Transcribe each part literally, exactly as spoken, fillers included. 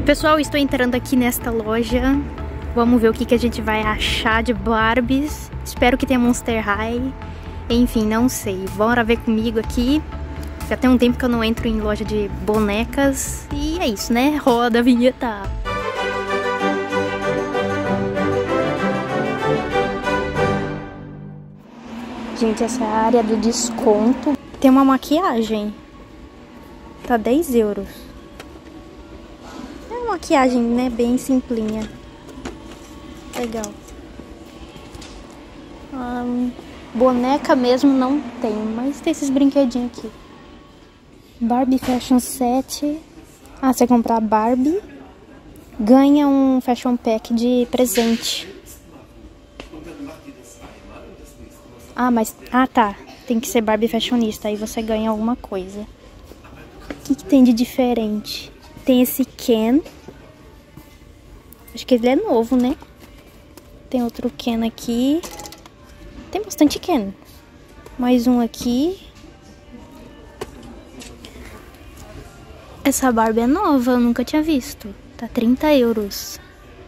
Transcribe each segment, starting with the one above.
Pessoal, estou entrando aqui nesta loja. Vamos ver o que, que a gente vai achar de Barbies. Espero que tenha Monster High. Enfim, não sei. Bora ver comigo aqui. Já tem um tempo que eu não entro em loja de bonecas. E é isso, né? Roda a vinheta. Gente, essa é a área do desconto. Tem uma maquiagem. Tá dez euros. É uma maquiagem, né? Bem simplinha. Legal. Hum, boneca mesmo não tem, mas tem esses brinquedinhos aqui. Barbie Fashion Set. Ah, você comprar Barbie, ganha um Fashion Pack de presente. Ah, mas... Ah, tá. Tem que ser Barbie Fashionista, aí você ganha alguma coisa. O que, que tem de diferente? Tem esse Ken. Acho que ele é novo, né? Tem outro Ken aqui. Tem bastante Ken. Mais um aqui. Essa Barbie é nova, eu nunca tinha visto. Tá trinta euros.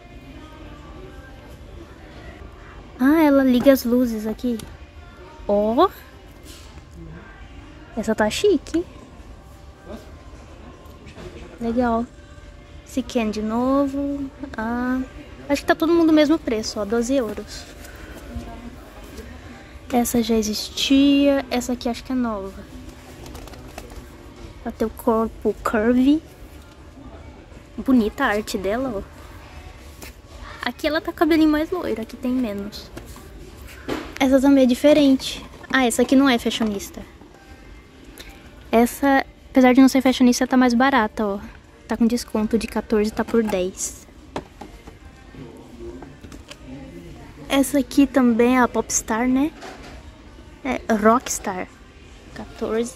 Ah, ela liga as luzes aqui. Ó. Oh. Essa tá chique. Legal. Esse Ken de novo. Ah, acho que tá todo mundo no mesmo preço, ó. doze euros. Essa já existia. Essa aqui acho que é nova. Ela tem o corpo curvy. Bonita a arte dela, ó. Aqui ela tá com o cabelinho mais loiro. Aqui tem menos. Essa também é diferente. Ah, essa aqui não é fashionista. Essa, apesar de não ser fashionista, tá mais barata, ó. Tá com desconto de quatorze, tá por dez. Essa aqui também é a Popstar, né? É Rockstar. quatorze.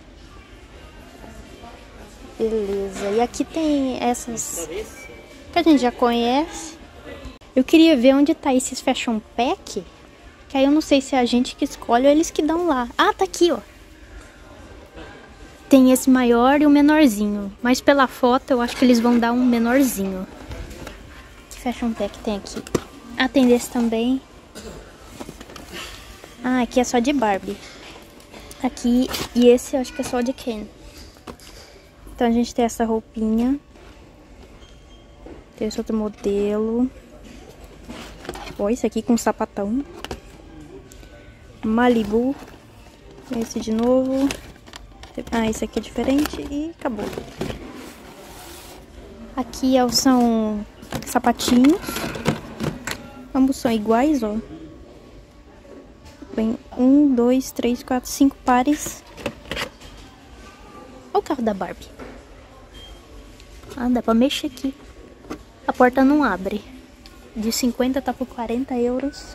Beleza. E aqui tem essas que a gente já conhece. Eu queria ver onde tá esses Fashion Pack. Que aí eu não sei se é a gente que escolhe ou eles que dão lá. Ah, tá aqui, ó. Tem esse maior e o menorzinho. Mas pela foto eu acho que eles vão dar um menorzinho. Que Fashion Pack tem aqui? Ah, tem desse também. Ah, aqui é só de Barbie. Aqui, e esse eu acho que é só de Ken. Então a gente tem essa roupinha. Tem esse outro modelo. Ó, esse aqui com sapatão. Malibu. Esse de novo. Ah, esse aqui é diferente e acabou. Aqui são sapatinhos. Ambos são iguais, ó. Vem um, dois, três, quatro, cinco pares. Olha o carro da Barbie. Ah, dá pra mexer aqui. A porta não abre. De cinquenta tá por quarenta euros.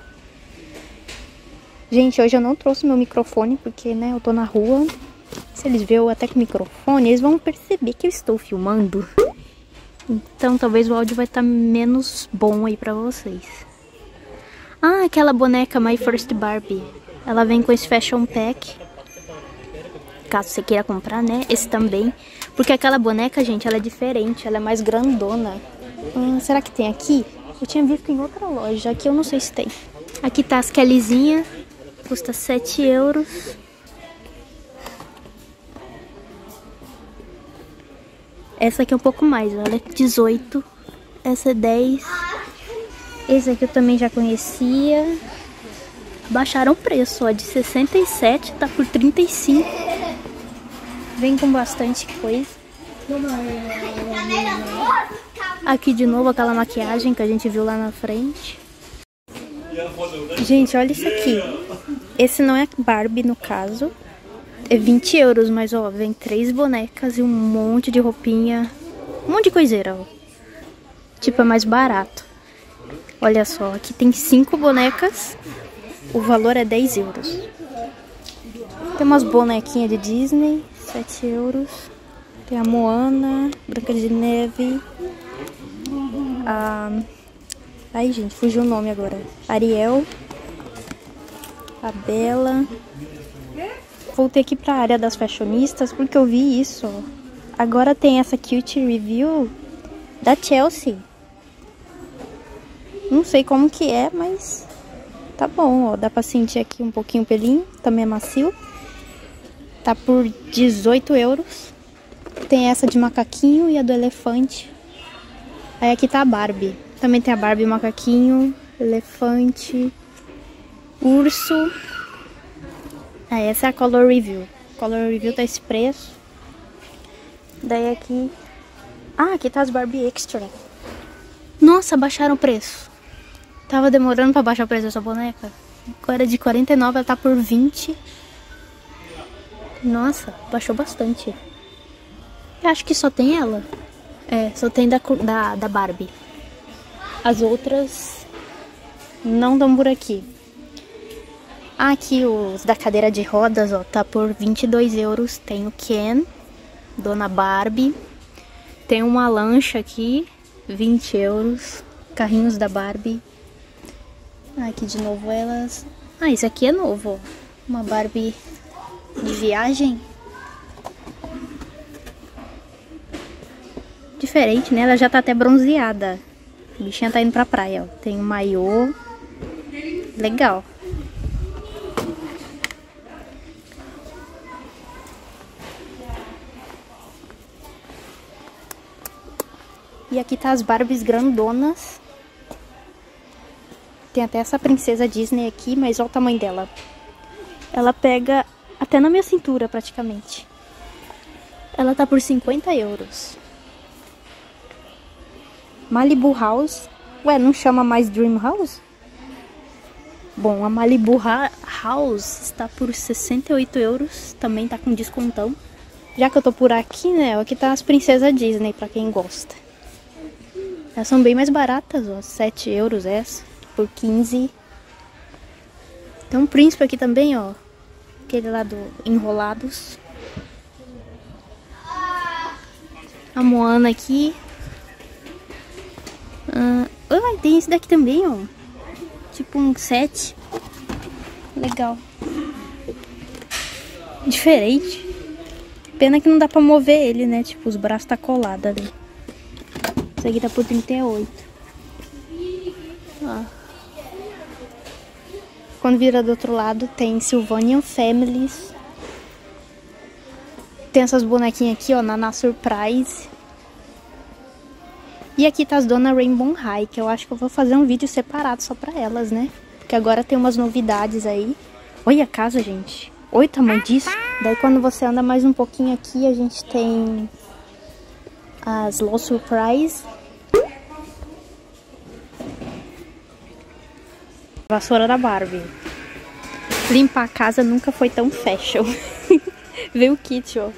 Gente, hoje eu não trouxe meu microfone porque, né, eu tô na rua. Se eles verem até com o microfone, eles vão perceber que eu estou filmando. Então talvez o áudio vai estar menos bom aí pra vocês. Ah, aquela boneca My First Barbie. Ela vem com esse Fashion Pack. Caso você queira comprar, né? Esse também. Porque aquela boneca, gente, ela é diferente. Ela é mais grandona. Hum, será que tem aqui? Eu tinha visto em outra loja. Aqui eu não sei se tem. Aqui tá as Kellyzinha. Custa sete euros. Essa aqui é um pouco mais, ela é dezoito. Essa é dez. Esse aqui eu também já conhecia. Baixaram o preço, ó, de sessenta e sete tá por trinta e cinco. Vem com bastante coisa. Aqui de novo aquela maquiagem que a gente viu lá na frente. Gente, olha isso aqui. Esse não é Barbie no caso. É vinte euros, mas ó, vem três bonecas e um monte de roupinha. Um monte de coiseira, ó. Tipo, é mais barato. Olha só, aqui tem cinco bonecas. O valor é dez euros. Tem umas bonequinhas de Disney, sete euros. Tem a Moana, Branca de Neve. A... Ai, gente, fugiu o nome agora. Ariel. A Bela. Voltei aqui pra área das fashionistas porque eu vi isso. Agora tem essa Cute Review Da Chelsea. Não sei como que é, mas tá bom, ó. Dá pra sentir aqui um pouquinho o pelinho. Também é macio. Tá por dezoito euros. Tem essa de macaquinho e a do elefante. Aí aqui tá a Barbie. Também tem a Barbie macaquinho, elefante, urso. Ah, essa é a Color Review. Color Review tá esse preço. Daí aqui... Ah, aqui tá as Barbie Extra. Nossa, baixaram o preço. Tava demorando pra baixar o preço dessa boneca. Agora de quarenta e nove ela tá por vinte. Nossa, baixou bastante. Eu acho que só tem ela. É, só tem da, da, da Barbie. As outras não dão por aqui. Aqui os da cadeira de rodas, ó, tá por vinte e dois euros. Tem o Ken, Dona Barbie. Tem uma lancha aqui, vinte euros. Carrinhos da Barbie. Aqui de novo elas. Ah, esse aqui é novo, ó. Uma Barbie de viagem. Diferente, né? Ela já tá até bronzeada. A bichinha tá indo pra praia, ó. Tem um maiô. Legal. E aqui tá as Barbies grandonas. Tem até essa princesa Disney aqui, mas olha o tamanho dela. Ela pega até na minha cintura, praticamente. Ela tá por cinquenta euros. Malibu House. Ué, não chama mais Dream House? Bom, a Malibu House está por sessenta e oito euros. Também tá com descontão. Já que eu tô por aqui, né? Aqui tá as princesas Disney, pra quem gosta. Elas são bem mais baratas, ó. sete euros essa. Por quinze. Tem um príncipe aqui também, ó. Aquele lá do Enrolados. A Moana aqui. Ah, oh, tem esse daqui também, ó. Tipo um set. Legal. Diferente. Pena que não dá pra mover ele, né? Tipo, os braços tá colado ali. Esse aqui tá por trinta e oito. Ó. Quando vira do outro lado, tem Sylvanian Families. Tem essas bonequinhas aqui, ó, Nana Surprise. E aqui tá as Dona Rainbow High, que eu acho que eu vou fazer um vídeo separado só pra elas, né? Porque agora tem umas novidades aí. Olha a casa, gente. Olha o tamanho disso. Daí quando você anda mais um pouquinho aqui, a gente tem as Low Surprise. Vassoura da Barbie. Limpar a casa nunca foi tão fashion. Veio o kit, ó.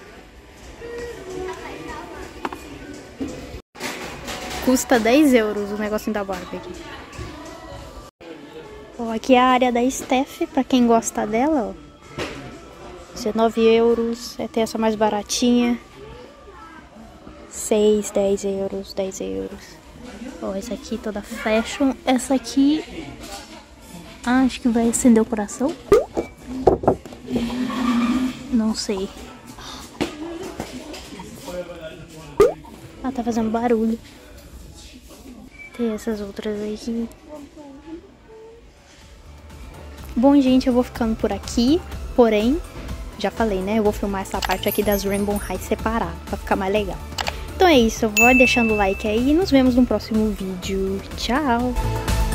Custa dez euros o negocinho da Barbie aqui. Ó, aqui é a área da Steph, pra quem gosta dela, ó. dezenove euros. É ter essa mais baratinha. seis, dez euros, dez euros. Ó, essa aqui toda fashion. Essa aqui... Ah, acho que vai acender o coração. Não sei. Ah, tá fazendo barulho. Tem essas outras aqui. Bom, gente, eu vou ficando por aqui. Porém, já falei, né? Eu vou filmar essa parte aqui das Rainbow High separada, pra ficar mais legal. Então é isso, eu vou deixando o like aí e nos vemos no próximo vídeo. Tchau!